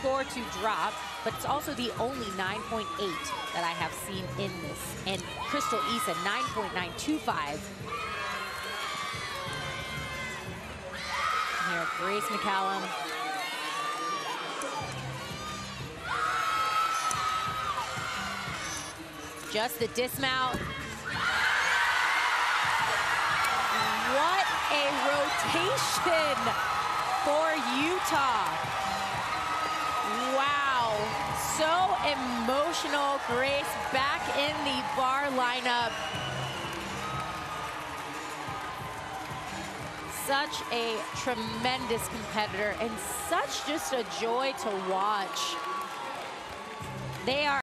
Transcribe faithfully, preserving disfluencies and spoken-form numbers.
score to drop, but it's also the only nine point eight that I have seen in this. And Crystal Issa, nine point nine two five. Here, Grace McCallum. Just the dismount. What a rotation for Utah. Wow, so emotional. Grace back in the bar lineup. Such a tremendous competitor and such just a joy to watch. They are